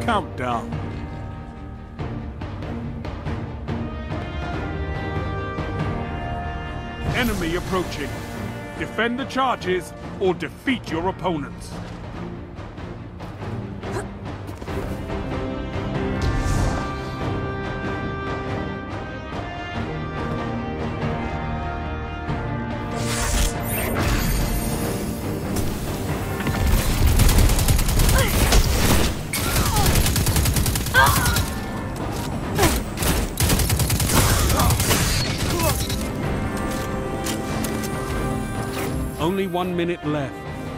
Countdown. Enemy approaching. Defend the charges or defeat your opponents. Only 1 minute left.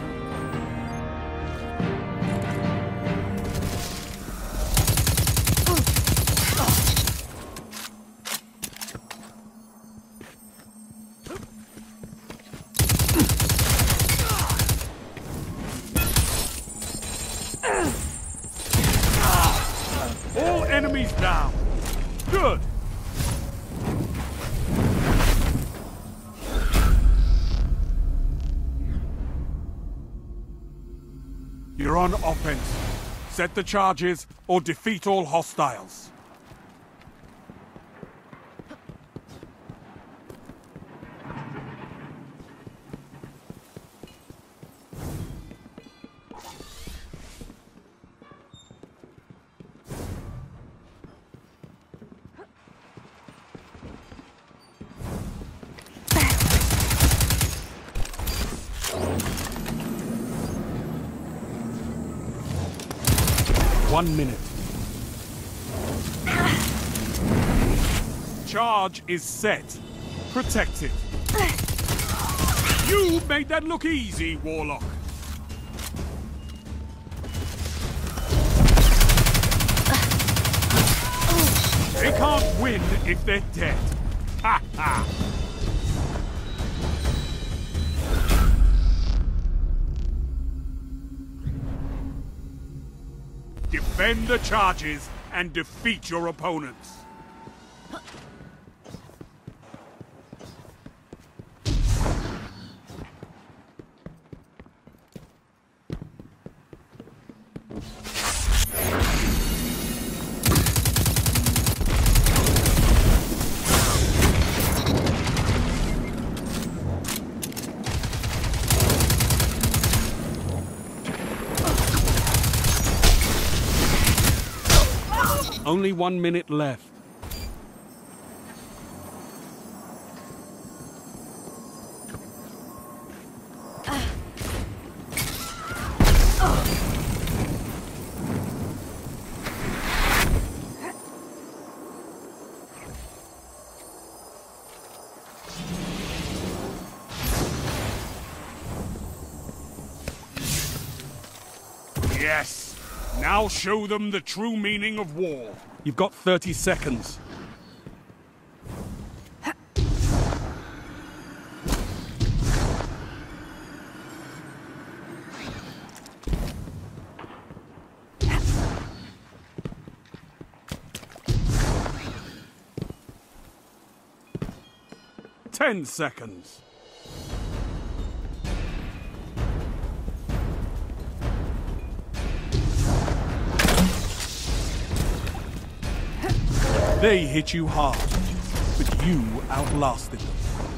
All enemies down. Good. You're on offense. Set the charges or defeat all hostiles. One minute. Charge is set. Protect it. You made that look easy, Warlock. They can't win if they're dead. Ha ha! Defend the charges and defeat your opponents. Only 1 minute left. Yes! Now show them the true meaning of war. You've got 30 seconds. Ten seconds. They hit you hard, but you outlasted them.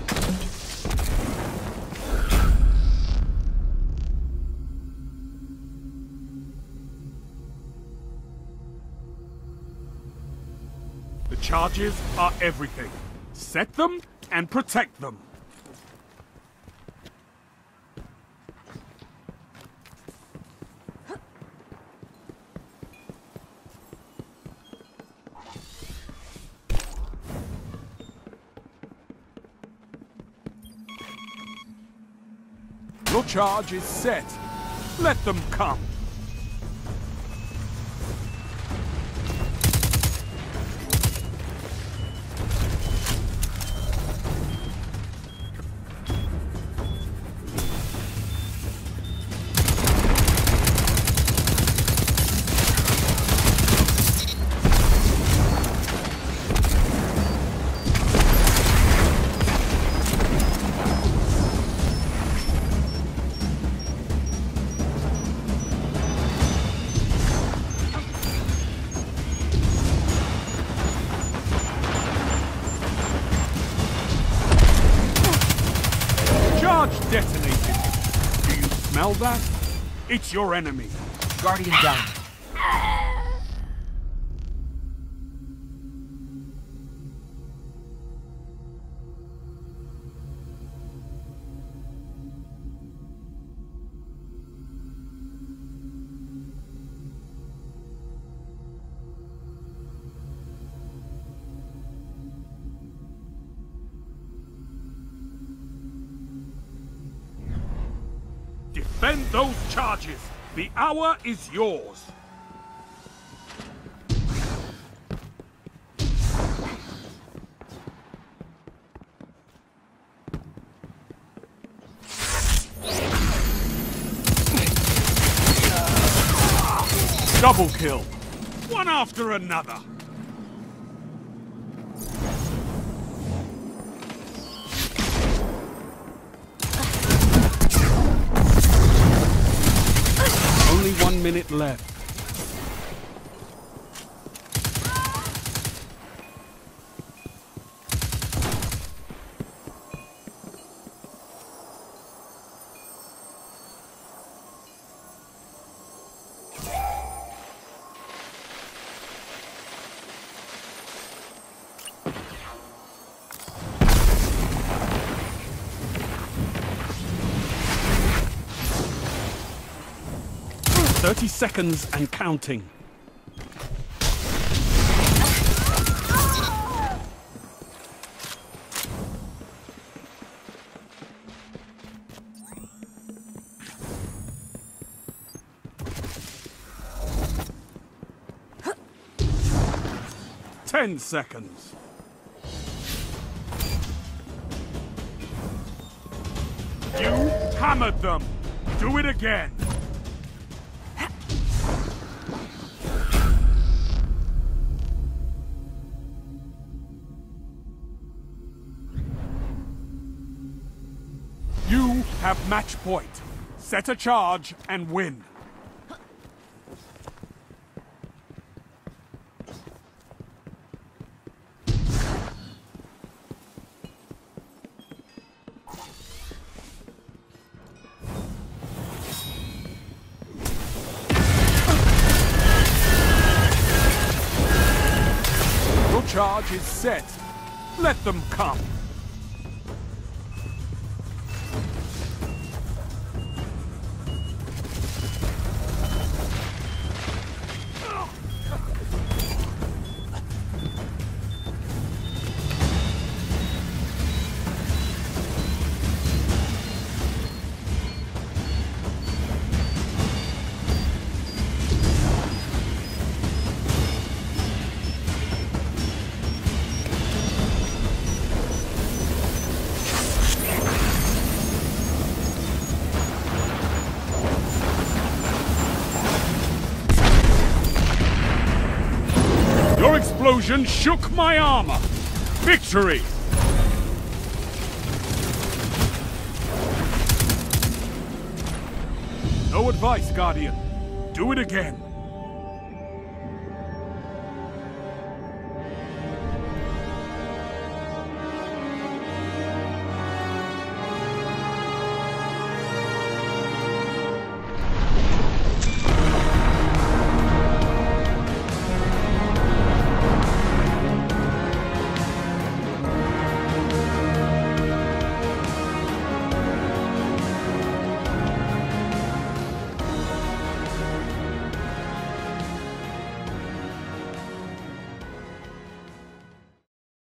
The charges are everything. Set them and protect them. Your charge is set. Let them come. Charge detonated. Do you smell that? It's your enemy. Guardian down. Defend those charges. The hour is yours. Double kill. One after another. Only 1 minute left. "30 seconds and counting." "10 seconds." You hammered them. Do it again. You have match point. Set a charge and win. Your charge is set. Let them come. Your explosion shook my armor. Victory! No advice, Guardian. Do it again.